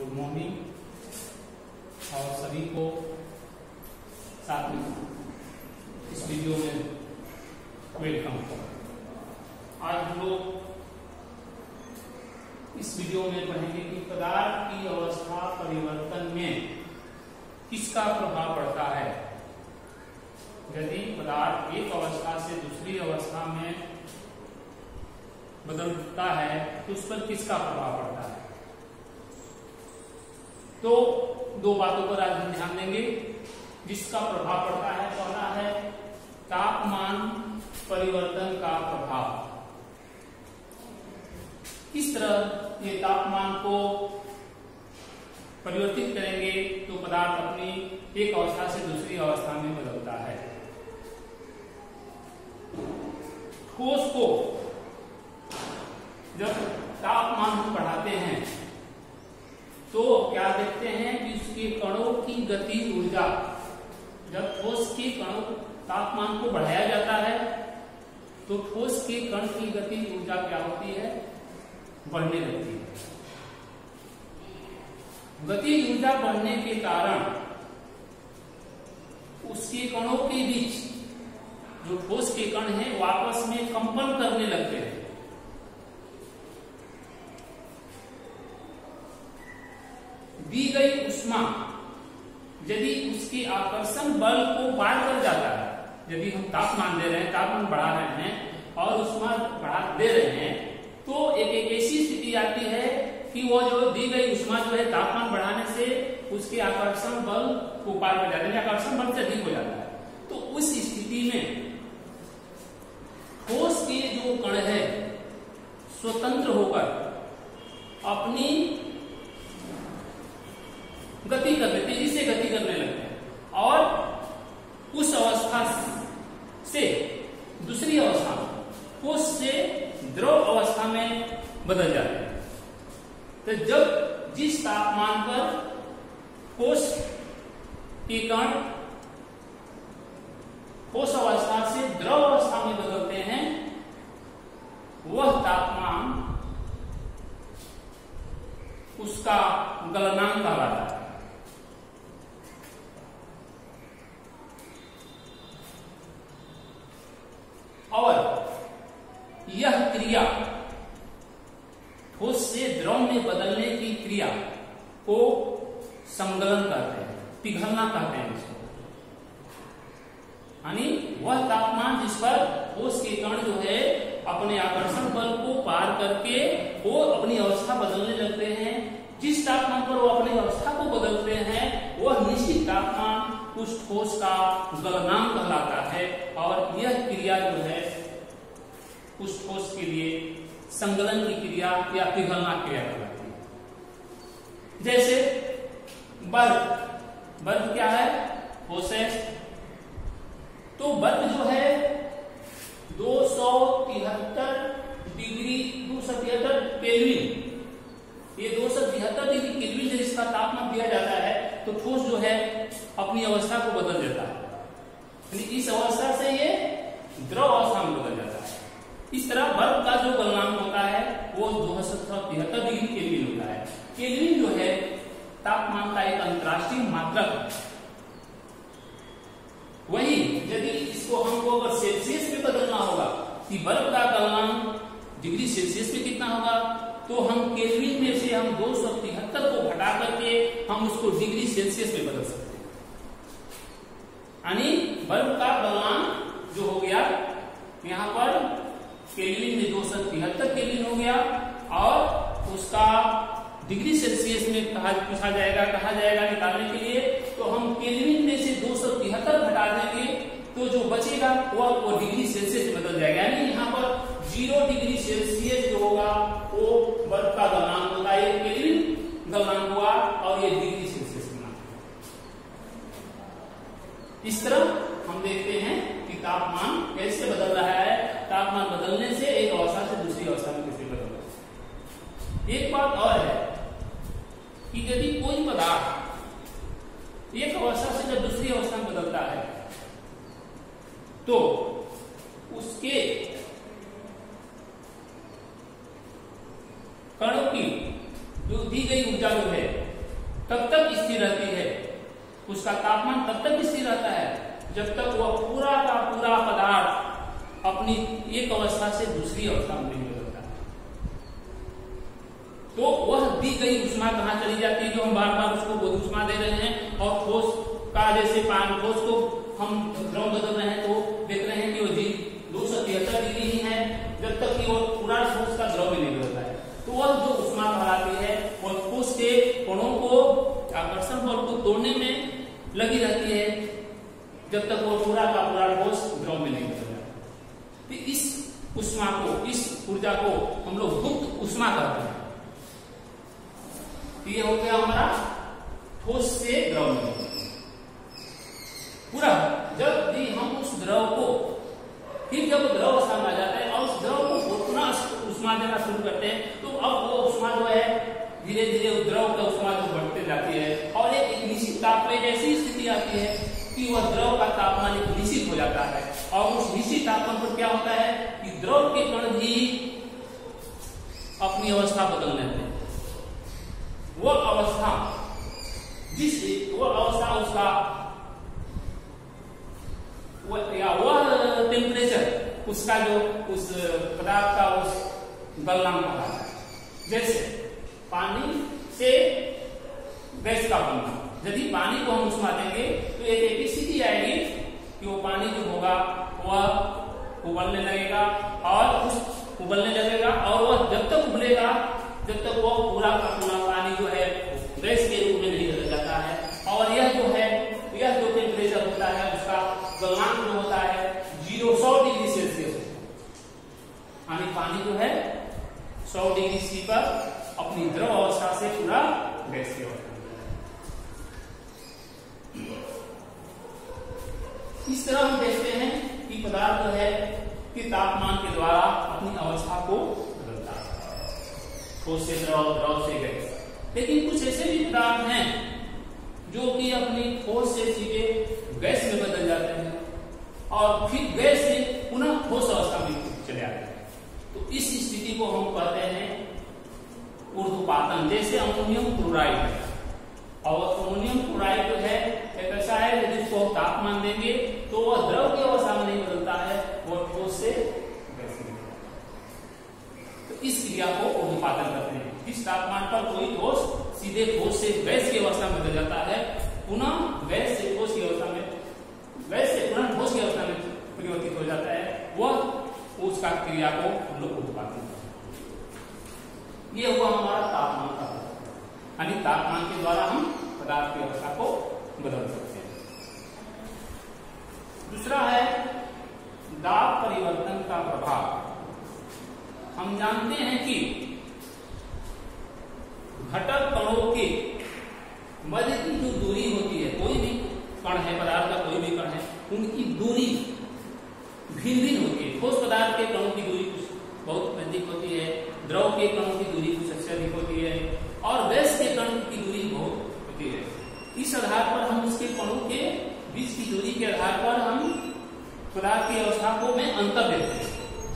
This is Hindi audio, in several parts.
गुड मॉर्निंग और सभी को साथ में इस वीडियो में वेलकम। आज हम लोग इस वीडियो में पढ़ेंगे कि पदार्थ की अवस्था परिवर्तन में किसका प्रभाव पड़ता है। यदि पदार्थ एक अवस्था से दूसरी अवस्था में बदलता है तो उस पर किसका प्रभाव पड़ता है। तो दो बातों पर आज हम ध्यान देंगे जिसका प्रभाव पड़ता है। पहला है तापमान परिवर्तन का प्रभाव। किस तरह ये तापमान को परिवर्तित करेंगे तो पदार्थ अपनी एक अवस्था से दूसरी अवस्था में बदलता है। ठोस को जब तापमान हम बढ़ाते हैं तो क्या देखते हैं कि उसके कणों की गति ऊर्जा, जब ठोस के कणों तापमान को बढ़ाया जाता है तो ठोस के कण की गति ऊर्जा क्या होती है, बढ़ने लगती है। गति ऊर्जा बढ़ने के कारण उसके कणों के बीच जो ठोस के कण हैं वो आपस में कंपन करने लगते हैं। दी गई ऊष्मा यदि उसके आकर्षण बल को पार कर जाता है, यदि हम तापमान दे रहे हैं, तापमान बढ़ा रहे हैं और ऊष्मा बढ़ा दे रहे हैं तो एक ऐसी स्थिति आती है कि वो जो दी गई ऊष्मा जो है तापमान बढ़ाने से उसके आकर्षण बल को पार कर जाता है, आकर्षण बल से अधिक हो जाता है। तो उस स्थिति में ठोस के जो कण है स्वतंत्र होकर अपनी गति करने, तेजी से गति करने लगते हैं और उस अवस्था से दूसरी अवस्था ठोस से द्रव अवस्था में बदल जाते हैं। तो जब जिस तापमान पर ठोस के कण ठोस अवस्था से द्रव अवस्था में बदलते हैं वह तापमान उसका गलनांक कहलाता है। और यह क्रिया ठोस से द्रव में बदलने की क्रिया को संगलन कहते हैं, पिघलना कहते हैं इसको। यानी वह तापमान जिस पर ठोस के कण जो है अपने आकर्षण बल को पार करके वो अपनी अवस्था बदलने लगते हैं। जिस तापमान पर वो अपनी अवस्था को बदलते हैं वह निश्चित तापमान उस ठोस का गलनांक कहलाता है। और यह क्रिया जो है उस ठोस के लिए संगलन की क्रिया या पिघलना क्रिया कहलाती है। जैसे बर्फ, बर्फ क्या है, ठोस है। तो बर्फ जो है 273 केल्विन, ये 273 डिग्री केल्विन से इसका तापमान दिया जाता है तो ठोस जो है अपनी अवस्था को बदल देता है। इस अवस्था से ये द्रव अवस्था में बदल जाता है। इस तरह बर्फ का जो गलनांक होता है वो 273 डिग्री केल्विन होता है। केल्विन जो है तापमान का एक अंतरराष्ट्रीय मात्रक है। वही यदि इसको हमको अगर सेल्सियस में बदलना होगा कि बर्फ का गलनांक डिग्री सेल्सियस में कितना होगा तो हम केल्विन में से हम 273 को घटा करके हम उसको डिग्री सेल्सियस में बदल सकते हैं। यानी बर्फ का गलनांक जो हो गया यहाँ पर केल्विन में 273 केल्विन हो गया और उसका डिग्री सेल्सियस में कहा जाएगा निकालने के लिए तो हम केल्विन में से 273 घटा देंगे तो जो बचेगा वो डिग्री सेल्सियस में बदल जाएगा। यानी यहाँ पर 0 डिग्री सेल्सियस जो होगा वो बर्फ का गलनांक होता है, केल्विन गलनांक हुआ और ये डिग्री सेल्सियस में। इस तरह हम देखते हैं कि तापमान कैसे बदल रहा है। तापमान बदलने से एक अवस्था से दूसरी अवस्था में कैसे बदल रहा है। एक बात और है कि यदि कोई पदार्थ एक अवस्था से जब दूसरी अवस्था में बदलता है तो उसके कणों की जो दी गई ऊर्जा जो है तब तक स्थिर रहती है, उसका तापमान तब तक स्थिर रहता है जब तक वह पूरा का पूरा पदार्थ अपनी एक अवस्था से दूसरी अवस्था में नहीं बदलता। तो वह दी गई ऊष्मा कहां चली जाती है, जो हम बार बार उसको बोध ऊष्मा दे रहे हैं। और ठोस का जैसे ठोस को हम द्रव बदल रहे हैं तो देख रहे हैं कि वो 273 डिग्री ही है जब तक कि वो पूरा ठोस का द्रव भी नहीं बदलता है। तो वह जो ऊष्मा कहलाती है वह ठोस के कणों को आकर्षण बल को तोड़ने में लगी रहती है जब तक वो पूरा का पूरा ठोस द्रव में नहीं बदलता। तो इस ऊष्मा को, इस ऊर्जा को हम लोग गुप्त ऊष्मा कहते हैं। ये हो गया हमारा ठोस से द्रव में पूरा। जब भी हम उस द्रव को फिर जब द्रव अवस्था में आ जाता है और उस द्रव को पुनः ऊष्मा देना शुरू करते हैं तो अब वो ऊष्मा जो है धीरे धीरे उस द्रव का ऊष्मा जो बढ़ते जाती है और एक निश्चित तापमान ऐसी स्थिति आती है कि वह द्रव का तापमान एक निश्चित हो जाता है। और उस निश्चित तापमान पर क्या होता है कि द्रव के कण भी अपनी अवस्था बदल लेते हैं। वह अवस्था उसका वह टेम्परेचर उसका जो उस पदार्थ का उस गलनांक का है। जैसे पानी से गैस का बनना, यदि पानी को हम ऊष्मा देंगे तो एक ऐसी स्थिति आएगी कि वो पानी जो होगा वह उबलने लगेगा और वह जब तक उबलेगा जब तक वो पूरा का पूरा पानी जो है गैस के रूप में नहीं बदल जाता है। और यह जो टेम्परेचर होता है उसका गलनांक जो होता है 100 डिग्री सेल्सियस, यानी पानी जो है 100 डिग्री सी पर अपनी द्रव अवस्था से पूरा गैस की अवस्था। इस तरह हम देखते हैं कि पदार्थ जो है कि तापमान के द्वारा अपनी अवस्था को बदलता है, ठोस से द्रव, द्रव से गैस। लेकिन कुछ ऐसे भी पदार्थ हैं जो कि अपनी ठोस से सीधे गैस में बदल जाते हैं और फिर गैस से पुनः ठोस अवस्था में चले आते हैं। तो इस स्थिति को हम कहते हैं ऊर्ध्वपातन। जैसे अमोनियम क्लोराइड है, और अमोनियम क्लोराइड जो है एक ऐसा है जिसको तापमान देंगे तो वह द्रव की अवस्था में नहीं बदलता है, वह ठोस से गैस में। तो इस क्रिया को ऊर्ध्वपातन कहते हैं। इस तापमान पर कोई ठोस सीधे ठोस से गैस की अवस्था में बदल जाता है, पुनः गैस से ठोस की अवस्था में, गैस से पुनः ठोस की अवस्था में परिवर्तित हो जाता है, वह उसका क्रिया को हम लोग ऊर्ध्वपातन कहते हैं। ये हुआ हमारा तापमान का, यानी तापमान के द्वारा हम पदार्थ की अवस्था को बदल सकते हैं। दूसरा है दाब परिवर्तन का प्रभाव। हम जानते हैं कि घटक कणों के मध्य की जो दूरी होती है, कोई भी कण है, पदार्थ का कोई भी कण है, उनकी दूरी भिन्न भिन्न होती है। ठोस पदार्थ के कणों की दूरी कुछ बहुत अधिक होती है, द्रव के कणों की दूरी कुछ सबसे अधिक होती है और गैस के कणों की दूरी बहुत होती है। इस आधार पर हम उसके कणों के बीच की दूरी के आधार पर हम पदार्थ की अवस्था को में अंतर देते हैं।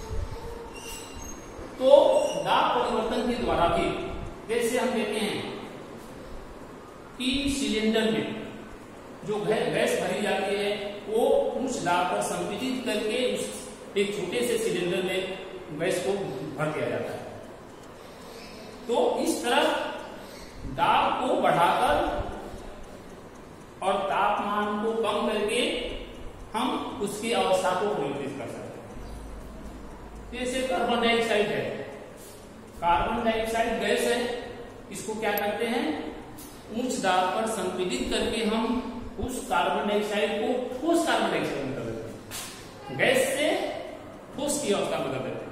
तो दाब परिवर्तन के द्वारा भी जैसे हम देखते हैं कि सिलेंडर में जो गैस भरी जाती है वो उच्च दाब पर संपीड़ित करके उस एक छोटे से सिलेंडर में गैस को भर दिया जाता है। तो इस तरह दाब को बढ़ाकर और तापमान को कम करके हम उसकी अवस्था को परिवर्तित कर सकते हैं। जैसे कार्बन डाइऑक्साइड है, कार्बन डाइऑक्साइड गैस है, इसको क्या करते हैं, उच्च दाब पर संपीड़ित करके हम उस कार्बन डाइऑक्साइड को ठोस कार्बन डाइऑक्साइड में बदल देते हैं, गैस से ठोस की अवस्था बदल देते हैं।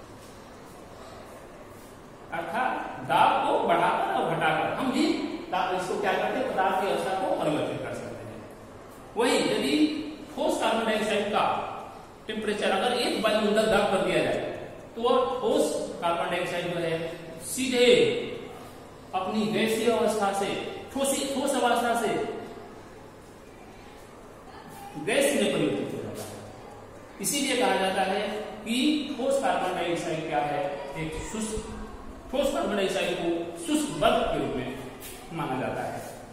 अर्थात दाब को बढ़ाकर और घटाकर हम भी इसको क्या करते हैं, पदार्थ की अवस्था को परिवर्तित कर सकते हैं। वही यदि ठोस कार्बन डाइऑक्साइड का टेम्परेचर अगर एक वायुमंडल दाब कर दिया जाए तो वह ठोस कार्बन डाइऑक्साइड जो है सीधे अपनी गैसीय अवस्था से ठोस अवस्था से गैस में परिवर्तित हो जाता है। इसीलिए कहा जाता है कि ठोस कार्बन डाइऑक्साइड क्या है, एक शुष्क ठोस कार्बन डाइऑक्साइड को शुष्क बर्फ के रूप में माना जाता है।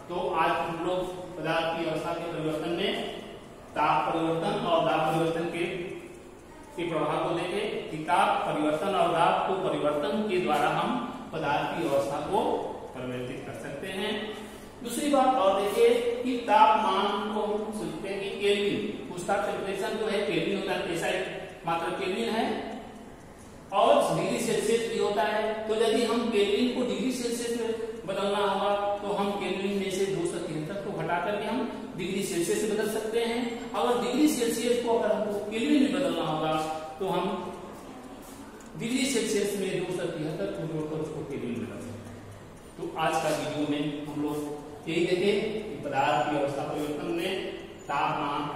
तो आज हम लोग पदार्थ की अवस्था के परिवर्तन में ताप परिवर्तन और दाब परिवर्तन के प्रभाव को देखे कि ताप परिवर्तन और दाब को परिवर्तन के द्वारा हम पदार्थ की अवस्था को परिवर्तित कर सकते हैं। दूसरी बात और देखिए कि तापमान को हम सोचते हैं कि केल्विन, उसका टेम्परेचर जो है केल्विन होता है, ऐसा एक मात्र केल्विन है और डिग्री सेल्सियस भी होता है। तो यदि हम केल्विन को डिग्री सेल्सियस में बदलना होगा तो हम केल्विन में से 273 को हटा करके हम डिग्री सेल्सियस से बदल सकते हैं। अगर डिग्री सेल्सियस को अगर हमको केल्विन में बदलना होगा तो हम डिग्री सेल्सियस में 273 को जोड़कर उसको केल्विन में बदल सकते हैं। तो आज का वीडियो में हम लोग यही देखें कि पदार्थ की अवस्था परिवर्तन में तापमान